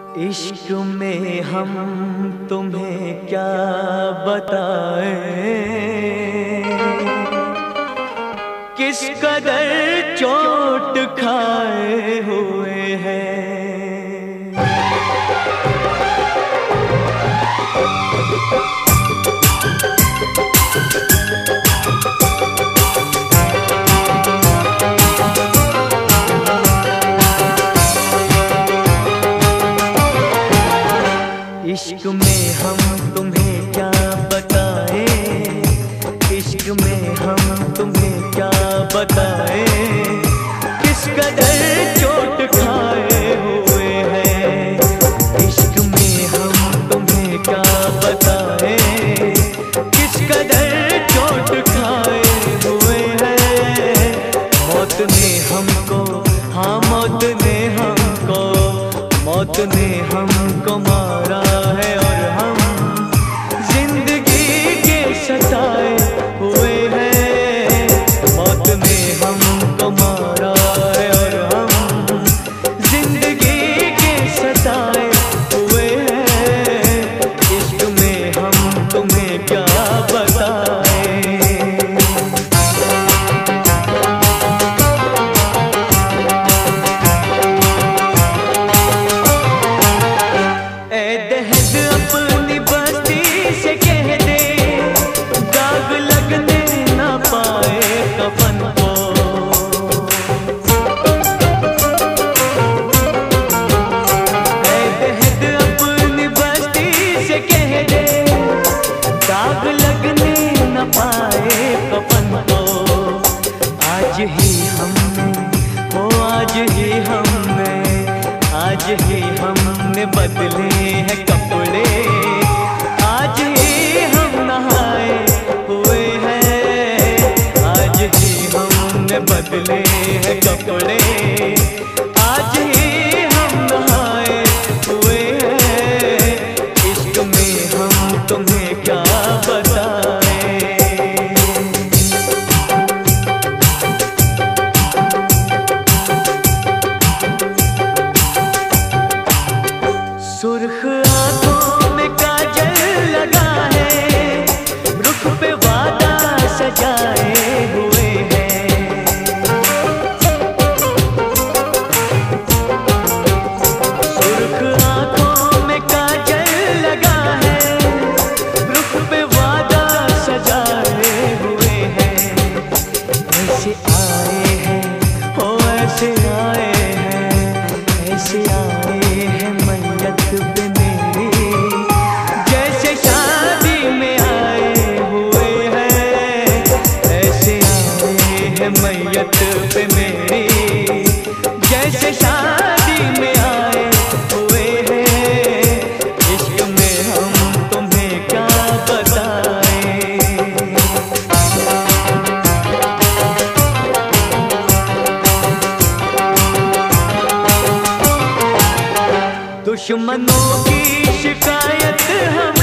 इश्क में हम तुम्हें क्या बताएं, किस कदर चोट खाए हुए हैं। इश्क में हम तुम्हें क्या बताएं, इश्क में हम तुम्हें क्या बताएं, किस कदर चोट खाए हुए हैं। इश्क में हम तुम्हें क्या बताएं, किस कदर चोट खाए हुए हैं। मौत ने हमको, हाँ मौत ने हमको, मौत ने हमको मारा है और हम जिंदगी के सताए हुए हैं। मौत ने हमको मारा है और हम जिंदगी के सताए हुए हैं। इश्क में हम तुम्हें क्या बताएं। अपनी बस्ती से कह दे, दाग लगने न पाए कफन को। दहद अपनी बस्ती से कह दे, दाग लगने न पाए कफन को। आज ही हमने, ओ आज ही हमने, आज ही हमने बदले हैं कपड़े, आज ही हम नहाए हुए हैं। आज ही हमने बदले हैं कपड़े, आज ही हम नहाए हुए हैं। इश्क में हम तुम्हें क्या बताएं। सुर्ख आंखों में काजल लगा है, रुख पे वादा सजाए हुए हैं। सुर्ख आंखों में काजल लगा है, रुख पे वादा सजाए हुए हैं। ऐसे आए हैं, ओ ऐसे आए हैं, ऐसे आए हैं मैयत पे मेरी, जैसे शादी में आए हुए हैं। ऐसे आए हैं मैयत पे मेरी, जैसे शादी में आए हुए हैं। इश्क में हम तुम्हें क्या बताएं। दुश्मनों की शिकायत हम